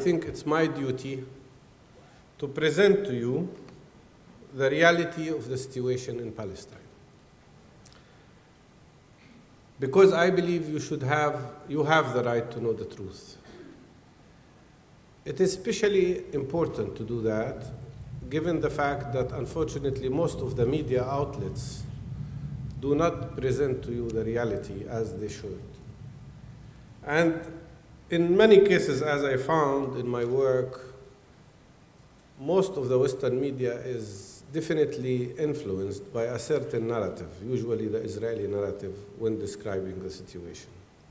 think it's my duty to present to you the reality of the situation in Palestine. Because I believe you have the right to know the truth. It is especially important to do that, given the fact that unfortunately most of the media outlets do not present to you the reality as they should. And in many cases, as I found in my work, most of the Western media is definitely influenced by a certain narrative, usually the Israeli narrative, when describing the situation.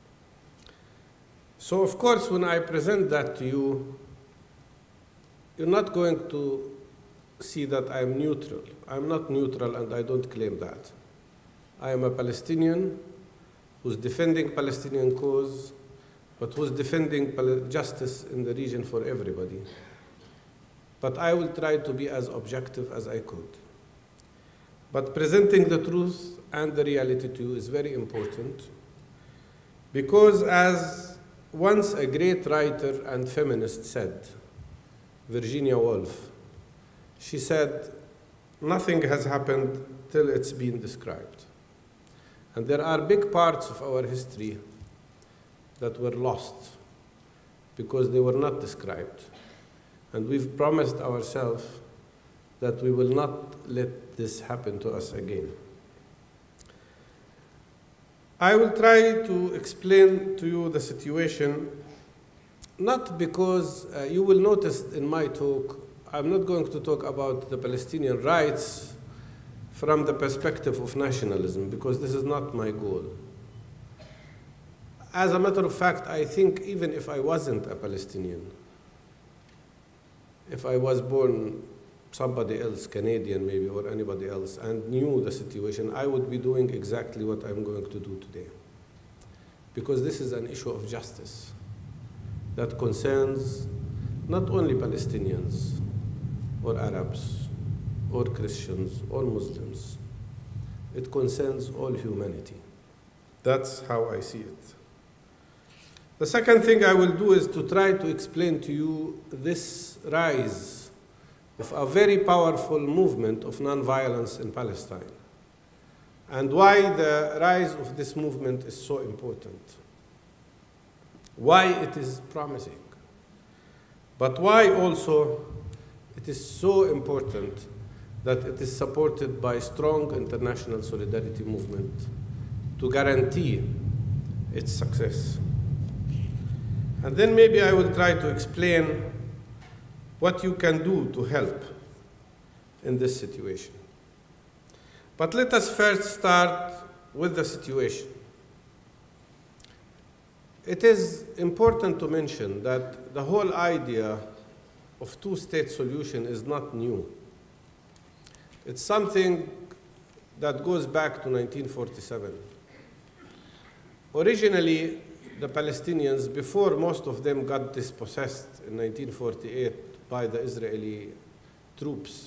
So of course, when I present that to you, you're not going to see that I'm neutral. I'm not neutral, and I don't claim that. I am a Palestinian who's defending Palestinian cause, but who's defending justice in the region for everybody. But I will try to be as objective as I could. But presenting the truth and the reality to you is very important, because as once a great writer and feminist said, Virginia Woolf, she said, nothing has happened till it's been described. And there are big parts of our history that were lost because they were not described. And we've promised ourselves that we will not let this happen to us again. I will try to explain to you the situation, not because you will notice in my talk, I'm not going to talk about the Palestinian rights from the perspective of nationalism, because this is not my goal. As a matter of fact, I think even if I wasn't a Palestinian, if I was born somebody else, Canadian maybe, or anybody else, and knew the situation, I would be doing exactly what I'm going to do today. Because this is an issue of justice that concerns not only Palestinians or Arabs or Christians or Muslims. It concerns all humanity. That's how I see it. The second thing I will do is to try to explain to you this rise of a very powerful movement of nonviolence in Palestine, and why the rise of this movement is so important, why it is promising, but why also it is so important that it is supported by strong international solidarity movement to guarantee its success. And then maybe I will try to explain what you can do to help in this situation. But let us first start with the situation. It is important to mention that the whole idea of two-state solution is not new. It's something that goes back to 1947. Originally, the Palestinians, before most of them got dispossessed in 1948 by the Israeli troops,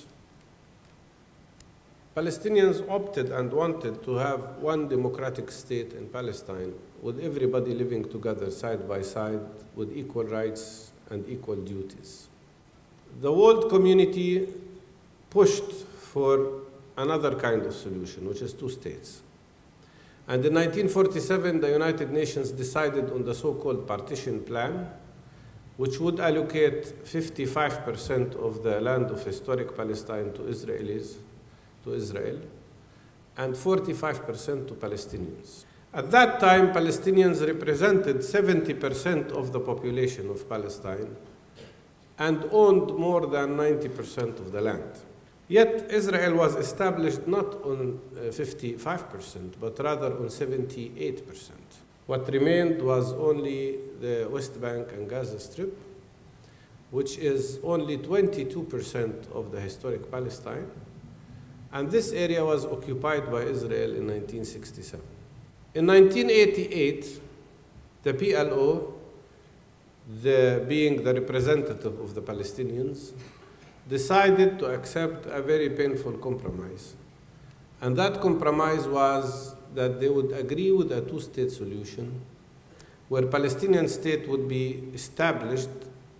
Palestinians opted and wanted to have one democratic state in Palestine with everybody living together side by side with equal rights and equal duties. The world community pushed for another kind of solution, which is two states. And in 1947, the United Nations decided on the so-called partition plan, which would allocate 55% of the land of historic Palestine to Israel, and 45% to Palestinians. At that time, Palestinians represented 70% of the population of Palestine and owned more than 90% of the land. Yet Israel was established not on 55%, but rather on 78%. What remained was only the West Bank and Gaza Strip, which is only 22% of the historic Palestine. And this area was occupied by Israel in 1967. In 1988, the PLO, being the representative of the Palestinians, decided to accept a very painful compromise. And that compromise was that they would agree with a two-state solution where Palestinian state would be established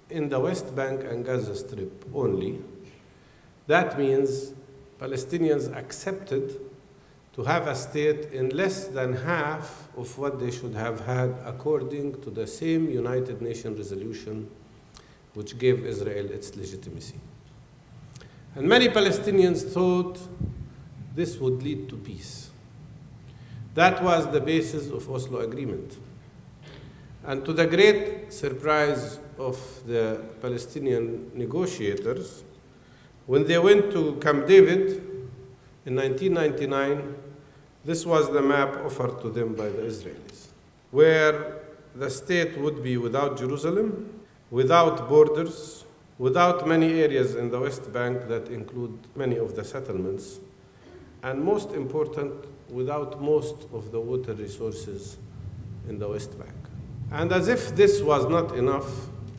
in the West Bank and Gaza Strip only. That means Palestinians accepted to have a state in less than half of what they should have had according to the same United Nations resolution which gave Israel its legitimacy. And many Palestinians thought this would lead to peace. That was the basis of Oslo Agreement. And to the great surprise of the Palestinian negotiators, when they went to Camp David in 1999, this was the map offered to them by the Israelis, where the state would be without Jerusalem, without borders, without many areas in the West Bank that include many of the settlements, and most important, without most of the water resources in the West Bank. And as if this was not enough,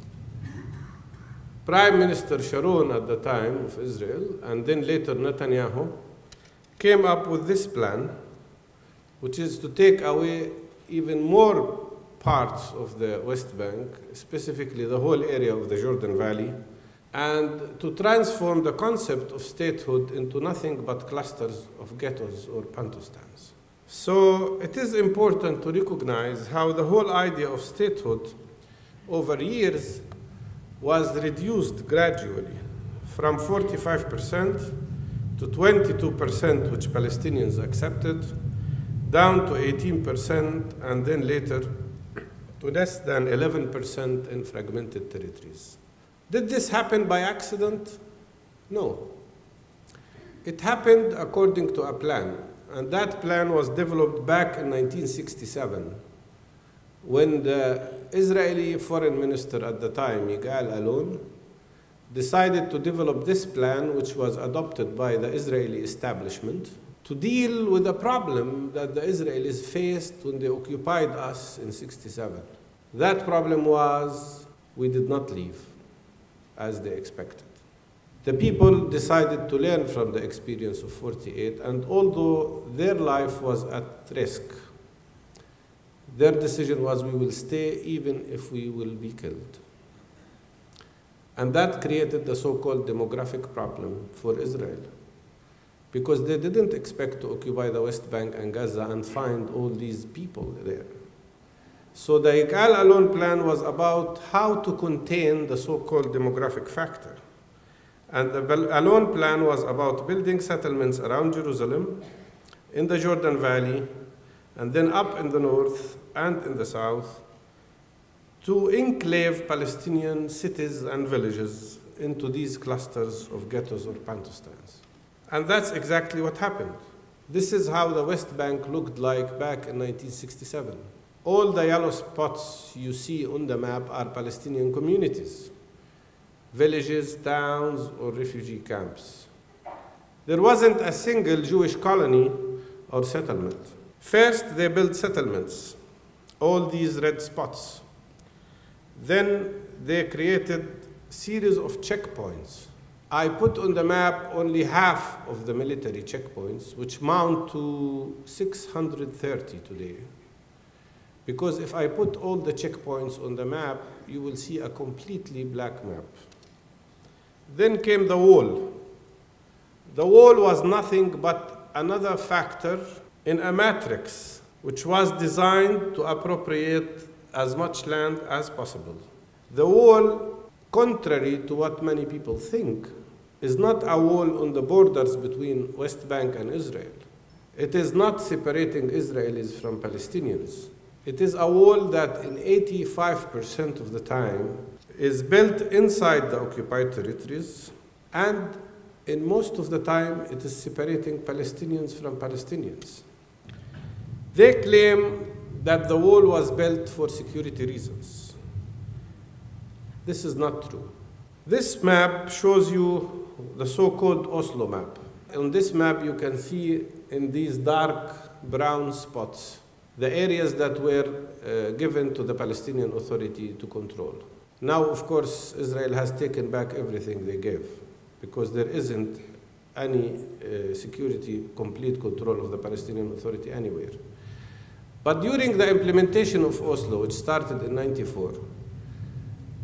Prime Minister Sharon at the time of Israel, and then later Netanyahu, came up with this plan, which is to take away even more parts of the West Bank, specifically the whole area of the Jordan Valley, and to transform the concept of statehood into nothing but clusters of ghettos or pantustans. So it is important to recognize how the whole idea of statehood over years was reduced gradually from 45% to 22%, which Palestinians accepted, down to 18%, and then later to less than 11% in fragmented territories. Did this happen by accident? No. It happened according to a plan, and that plan was developed back in 1967 when the Israeli foreign minister at the time, Yigal Allon, decided to develop this plan, which was adopted by the Israeli establishment, to deal with a problem that the Israelis faced when they occupied us in '67. That problem was we did not leave as they expected. The people decided to learn from the experience of '48, and although their life was at risk, their decision was we will stay even if we will be killed. And that created the so-called demographic problem for Israel, because they didn't expect to occupy the West Bank and Gaza and find all these people there. So the Yigal Allon plan was about how to contain the so-called demographic factor. And the Allon plan was about building settlements around Jerusalem, in the Jordan Valley, and then up in the north and in the south, to enclave Palestinian cities and villages into these clusters of ghettos or pantustans. And that's exactly what happened. This is how the West Bank looked like back in 1967. All the yellow spots you see on the map are Palestinian communities, villages, towns, or refugee camps. There wasn't a single Jewish colony or settlement. First, they built settlements, all these red spots. Then they created a series of checkpoints. I put on the map only half of the military checkpoints, which mount to 630 today. Because if I put all the checkpoints on the map, you will see a completely black map. Then came the wall. The wall was nothing but another factor in a matrix, which was designed to appropriate as much land as possible. The wall, contrary to what many people think, is not a wall on the borders between West Bank and Israel. It is not separating Israelis from Palestinians. It is a wall that in 85% of the time is built inside the occupied territories, and in most of the time it is separating Palestinians from Palestinians. They claim that the wall was built for security reasons. This is not true. This map shows you the so-called Oslo map. On this map you can see in these dark brown spots the areas that were given to the Palestinian Authority to control. Now, of course, Israel has taken back everything they gave, because there isn't any security, complete control of the Palestinian Authority anywhere. But during the implementation of Oslo, which started in '94,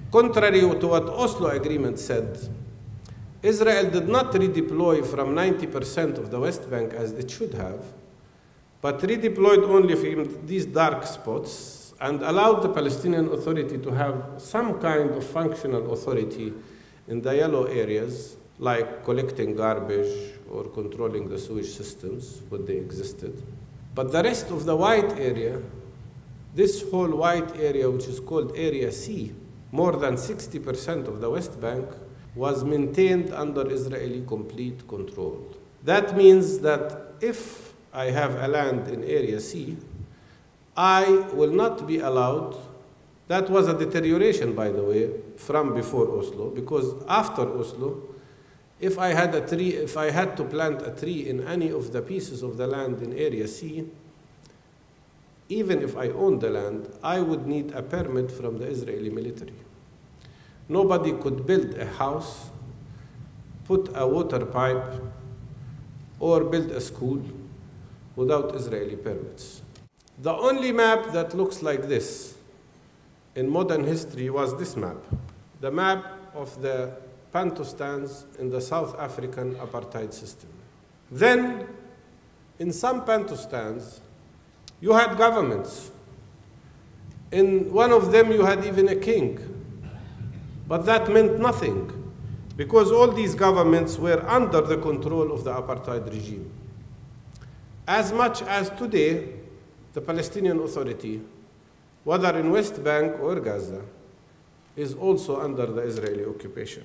Contrary to what Oslo Agreement said, Israel did not redeploy from 90% of the West Bank as it should have, but redeployed only from these dark spots and allowed the Palestinian Authority to have some kind of functional authority in the yellow areas, like collecting garbage or controlling the sewage systems when they existed. But the rest of the white area, this whole white area, which is called Area C, more than 60% of the West Bank, was maintained under Israeli complete control. That means that if I have a land in Area C, I will not be allowed. That was a deterioration, by the way, from before Oslo, because after Oslo, if I had to plant a tree in any of the pieces of the land in Area C, even if I owned the land, I would need a permit from the Israeli military. Nobody could build a house, put a water pipe, or build a school without Israeli permits. The only map that looks like this in modern history was this map, the map of the Bantustans in the South African apartheid system. Then, in some Bantustans, you had governments. In one of them, you had even a king. But that meant nothing, because all these governments were under the control of the apartheid regime. As much as today, the Palestinian Authority, whether in West Bank or Gaza, is also under the Israeli occupation.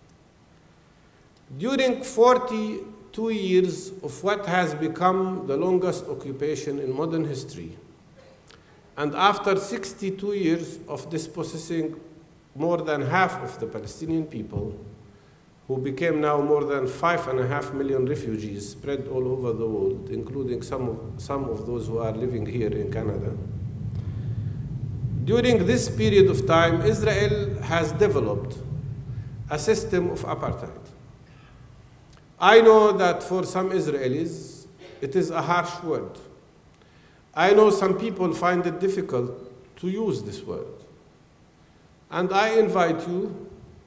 During 42 years of what has become the longest occupation in modern history, and after 62 years of dispossessing more than half of the Palestinian people, who became now more than 5.5 million refugees spread all over the world, including some of those who are living here in Canada. During this period of time, Israel has developed a system of apartheid. I know that for some Israelis, it is a harsh word. I know some people find it difficult to use this word. And I invite you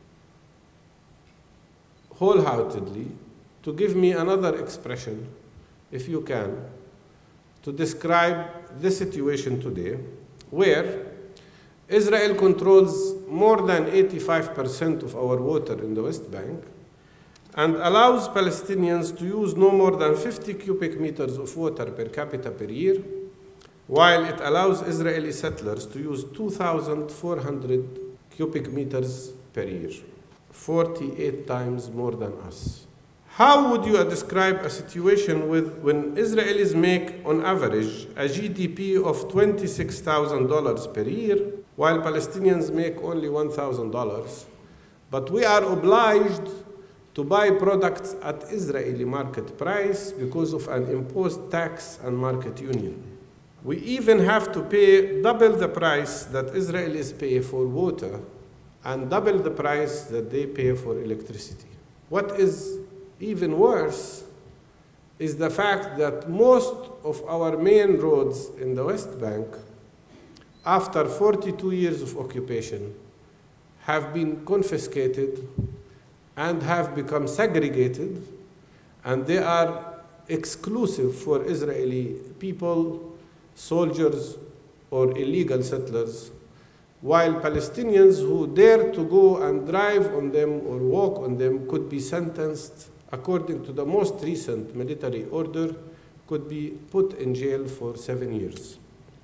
wholeheartedly to give me another expression, if you can, to describe the situation today, where Israel controls more than 85% of our water in the West Bank and allows Palestinians to use no more than 50 cubic meters of water per capita per year, while it allows Israeli settlers to use 2,400 cubic meters per year, 48 times more than us. How would you describe a situation when Israelis make, on average, a GDP of $26,000 per year, while Palestinians make only $1,000, but we are obliged to buy products at Israeli market price because of an imposed tax and market union? We even have to pay double the price that Israelis pay for water and double the price that they pay for electricity. What is even worse is the fact that most of our main roads in the West Bank, after 42 years of occupation, have been confiscated and have become segregated, and they are exclusive for Israeli people, soldiers, or illegal settlers, while Palestinians who dare to go and drive on them or walk on them could be sentenced, according to the most recent military order, could be put in jail for 7 years.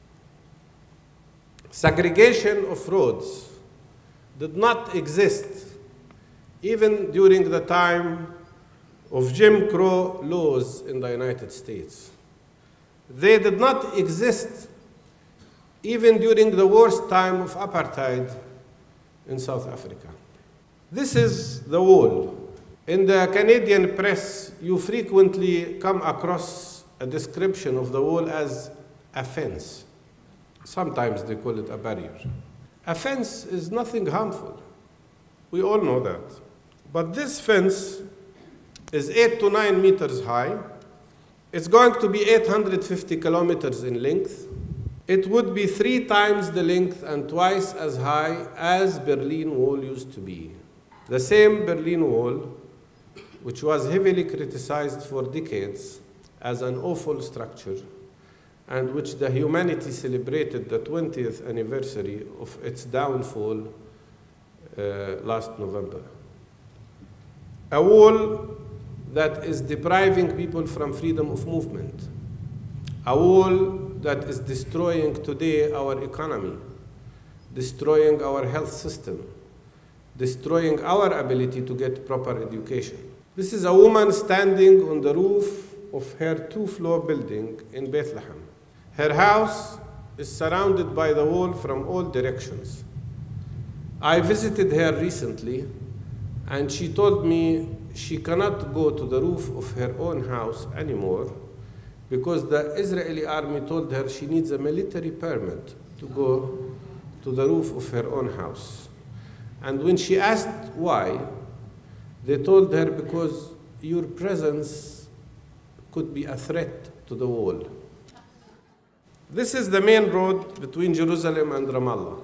Segregation of roads did not exist even during the time of Jim Crow laws in the United States. They did not exist even during the worst time of apartheid in South Africa. This is the wall. In the Canadian press, you frequently come across a description of the wall as a fence. Sometimes they call it a barrier. A fence is nothing harmful. We all know that. But this fence is 8 to 9 meters high. It's going to be 850 kilometers in length. It would be 3 times the length and twice as high as Berlin Wall used to be. The same Berlin Wall, which was heavily criticized for decades as an awful structure, and which the humanity celebrated the 20th anniversary of its downfall last November. A wall that is depriving people from freedom of movement. A wall that is destroying today our economy, destroying our health system, destroying our ability to get proper education. This is a woman standing on the roof of her 2-floor building in Bethlehem. Her house is surrounded by the wall from all directions. I visited her recently, and she told me she cannot go to the roof of her own house anymore because the Israeli army told her she needs a military permit to go to the roof of her own house. And when she asked why, they told her because your presence could be a threat to the wall. This is the main road between Jerusalem and Ramallah.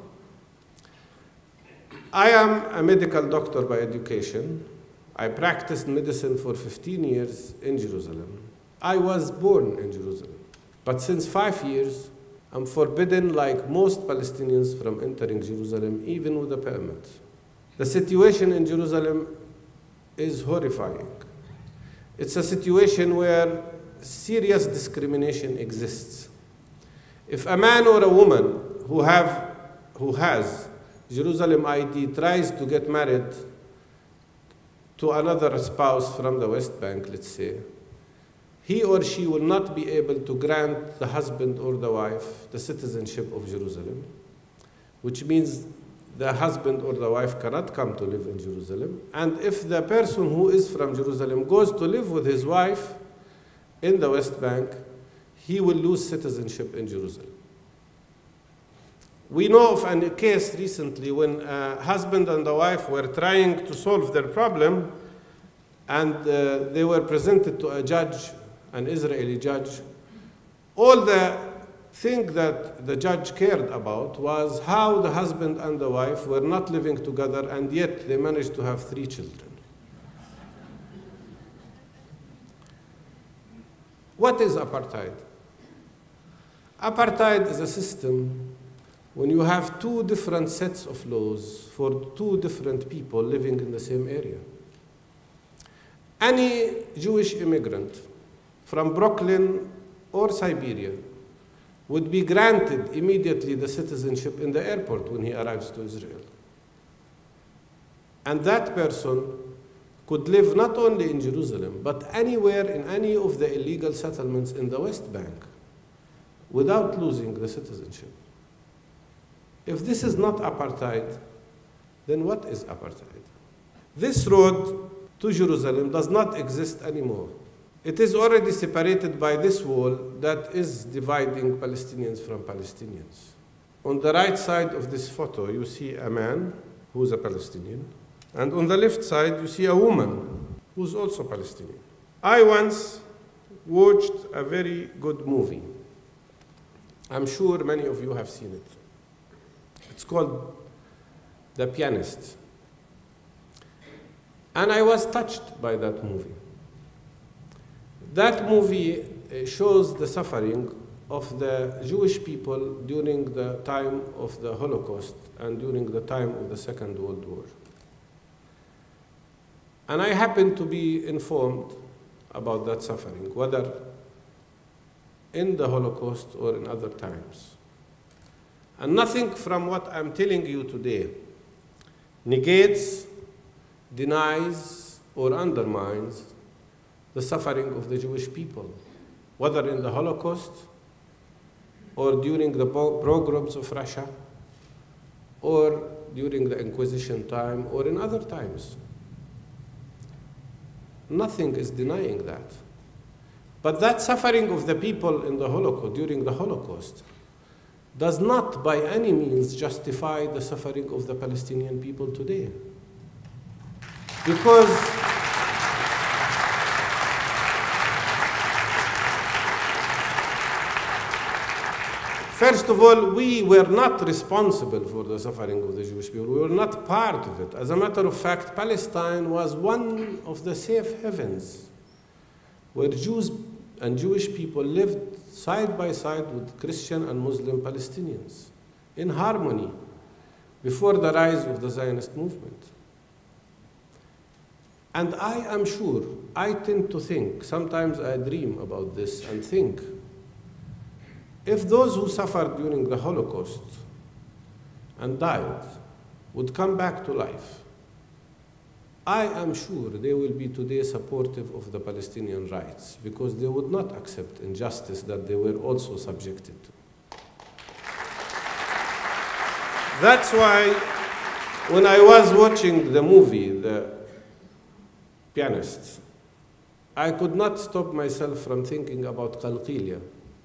I am a medical doctor by education. I practiced medicine for 15 years in Jerusalem. I was born in Jerusalem. But since 5 years, I'm forbidden, like most Palestinians, from entering Jerusalem, even with a permit. The situation in Jerusalem is horrifying. It's a situation where serious discrimination exists. If a man or a woman who has Jerusalem ID tries to get married to another spouse from the West Bank, let's say, he or she will not be able to grant the husband or the wife the citizenship of Jerusalem, which means the husband or the wife cannot come to live in Jerusalem. And if the person who is from Jerusalem goes to live with his wife in the West Bank, he will lose citizenship in Jerusalem. We know of a case recently when a husband and a wife were trying to solve their problem, and they were presented to a judge, an Israeli judge. All the thing that the judge cared about was how the husband and the wife were not living together, and yet they managed to have 3 children. What is apartheid? Apartheid is a system when you have 2 different sets of laws for 2 different people living in the same area. Any Jewish immigrant from Brooklyn or Siberia would be granted immediately the citizenship in the airport when he arrives to Israel. And that person could live not only in Jerusalem, but anywhere in any of the illegal settlements in the West Bank without losing the citizenship. If this is not apartheid, then what is apartheid? This road to Jerusalem does not exist anymore. It is already separated by this wall that is dividing Palestinians from Palestinians. On the right side of this photo, you see a man who is a Palestinian, and on the left side, you see a woman who is also Palestinian. I once watched a very good movie. I'm sure many of you have seen it. It's called The Pianist. And I was touched by that movie. That movie shows the suffering of the Jewish people during the time of the Holocaust and during the time of the Second World War. And I happen to be informed about that suffering, whether in the Holocaust or in other times. And nothing from what I'm telling you today negates, denies, or undermines the suffering of the Jewish people, whether in the Holocaust or during the pogroms of Russia or during the Inquisition time or in other times. Nothing is denying that. But that suffering of the people in the Holocaust, during the Holocaust, does not by any means justify the suffering of the Palestinian people today. Because First of all, we were not responsible for the suffering of the Jewish people. We were not part of it. As a matter of fact, Palestine was one of the safe havens where Jews and Jewish people lived side by side with Christian and Muslim Palestinians in harmony before the rise of the Zionist movement. And I am sure, I tend to think, sometimes I dream about this and think, if those who suffered during the Holocaust and died would come back to life, I am sure they will be today supportive of the Palestinian rights because they would not accept injustice that they were also subjected to. That's why when I was watching the movie, The Pianist, I could not stop myself from thinking about Qalqilia,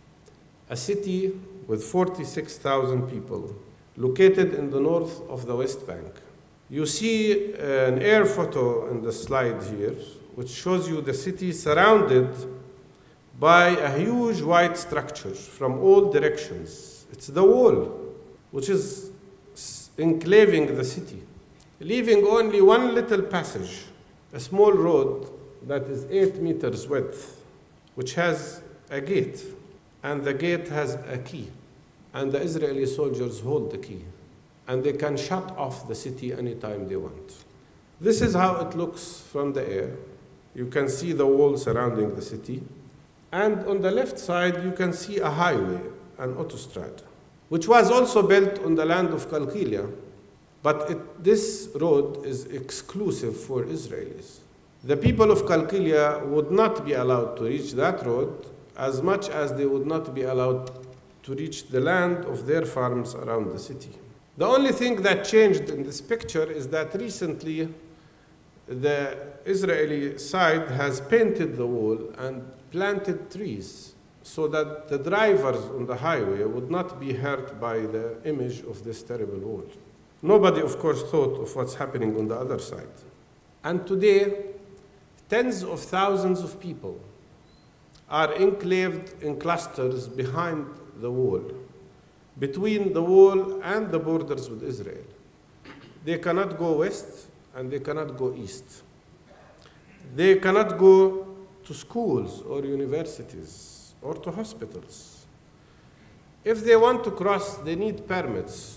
a city with 46,000 people located in the north of the West Bank. You see an air photo in the slide here, which shows you the city surrounded by a huge white structure from all directions. It's the wall, which is enclaving the city, leaving only one little passage, a small road that is 8 meters width, which has a gate, and the gate has a key, and the Israeli soldiers hold the key, and they can shut off the city anytime they want. This is how it looks from the air. You can see the wall surrounding the city, and on the left side you can see a highway, an autostrad, which was also built on the land of Qalqilia, but this road is exclusive for Israelis. The people of Qalqilia would not be allowed to reach that road as much as they would not be allowed to reach the land of their farms around the city. The only thing that changed in this picture is that recently the Israeli side has painted the wall and planted trees so that the drivers on the highway would not be hurt by the image of this terrible wall. Nobody, of course, thought of what's happening on the other side. And today, tens of thousands of people are enclaved in clusters behind the wall, between the wall and the borders with Israel. They cannot go west and they cannot go east. They cannot go to schools or universities or to hospitals. If they want to cross, they need permits,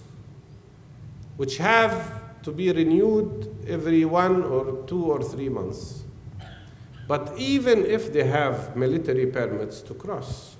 which have to be renewed every 1 or 2 or 3 months. But even if they have military permits to cross,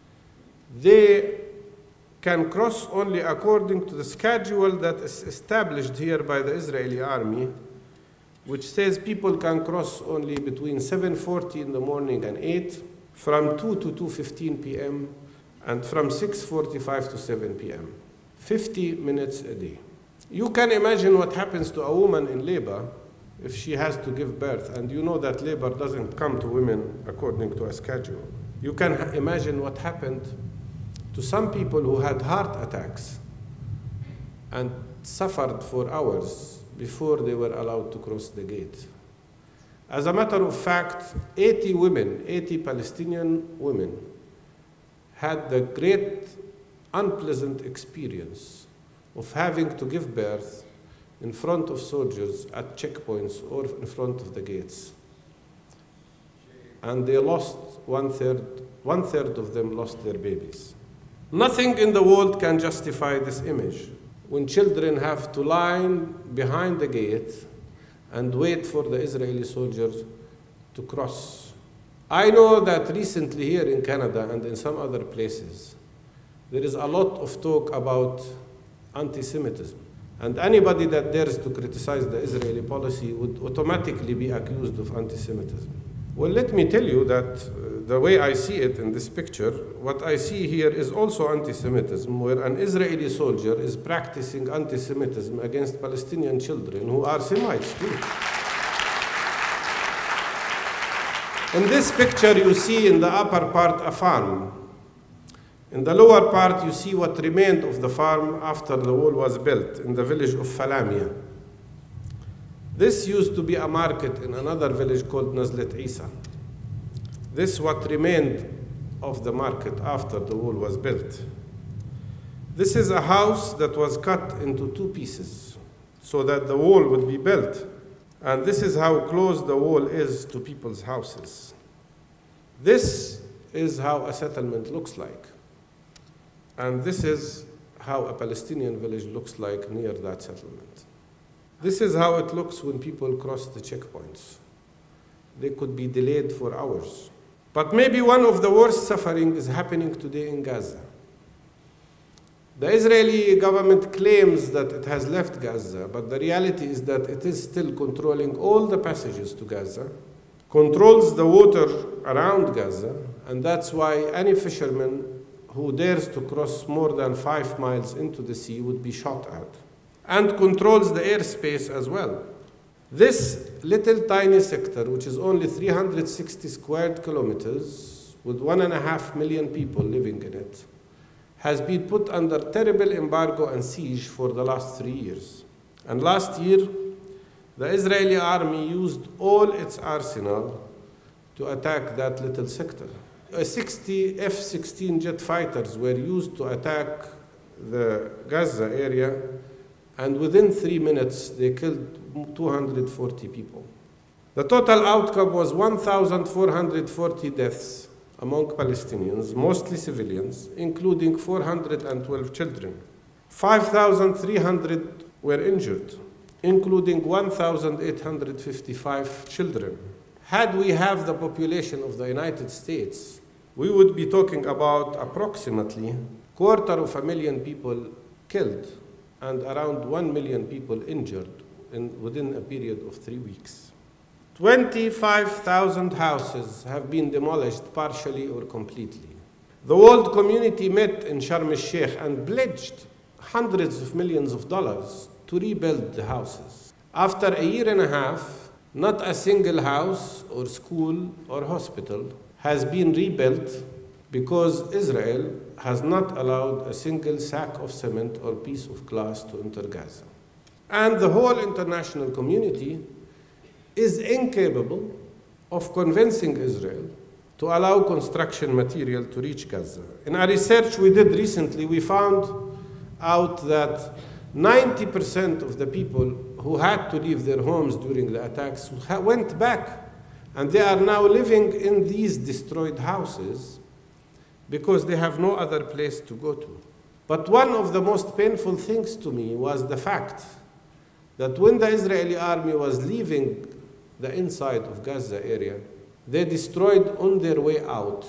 they can cross only according to the schedule that is established here by the Israeli army, which says people can cross only between 7:40 in the morning and 8, from 2 to 2:15 p.m., and from 6:45 to 7 p.m., 50 minutes a day. You can imagine what happens to a woman in labor if she has to give birth, and you know that labor doesn't come to women according to a schedule. You can imagine what happened to some people who had heart attacks and suffered for hours before they were allowed to cross the gate. As a matter of fact, 80 Palestinian women had the great unpleasant experience of having to give birth in front of soldiers at checkpoints or in front of the gates. And they lost one third of them lost their babies. Nothing in the world can justify this image when children have to line behind the gate and wait for the Israeli soldiers to cross. I know that recently here in Canada and in some other places, there is a lot of talk about anti-Semitism. And anybody that dares to criticize the Israeli policy would automatically be accused of anti-Semitism. Well, let me tell you that the way I see it in this picture, what I see here is also anti-Semitism, where an Israeli soldier is practicing anti-Semitism against Palestinian children who are Semites too. In this picture, you see in the upper part a farm. In the lower part, you see what remained of the farm after the wall was built in the village of Falamia. This used to be a market in another village called Nazlet Isa. This is what remained of the market after the wall was built. This is a house that was cut into two pieces so that the wall would be built. And this is how close the wall is to people's houses. This is how a settlement looks like. And this is how a Palestinian village looks like near that settlement. This is how it looks when people cross the checkpoints. They could be delayed for hours. But maybe one of the worst suffering is happening today in Gaza. The Israeli government claims that it has left Gaza, but the reality is that it is still controlling all the passages to Gaza, controls the water around Gaza, and that's why any fisherman who dares to cross more than 5 miles into the sea would be shot at, and controls the airspace as well. This little tiny sector, which is only 360 square kilometers, with 1.5 million people living in it, has been put under terrible embargo and siege for the last 3 years. And last year, the Israeli army used all its arsenal to attack that little sector. 60 F-16 jet fighters were used to attack the Gaza area, and within 3 minutes, they killed 240 people. The total outcome was 1,440 deaths among Palestinians, mostly civilians, including 412 children. 5,300 were injured, including 1,855 children. Had we have the population of the United States, we would be talking about approximately 250,000 people killed and around 1 million people injured within a period of 3 weeks. 25,000 houses have been demolished partially or completely. The world community met in Sharm el-Sheikh and pledged hundreds of millions of dollars to rebuild the houses. After a year and a half, not a single house or school or hospital has been rebuilt because Israel has not allowed a single sack of cement or piece of glass to enter Gaza. And the whole international community is incapable of convincing Israel to allow construction material to reach Gaza. In our research we did recently, we found out that 90% of the people who had to leave their homes during the attacks went back, and they are now living in these destroyed houses because they have no other place to go to. But one of the most painful things to me was the fact that when the Israeli army was leaving the inside of Gaza area, they destroyed on their way out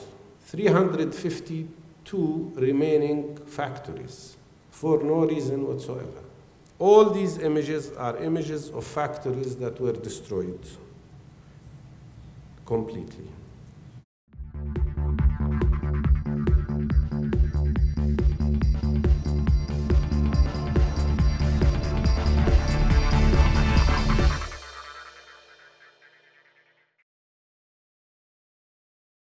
352 remaining factories for no reason whatsoever. All these images are images of factories that were destroyed completely.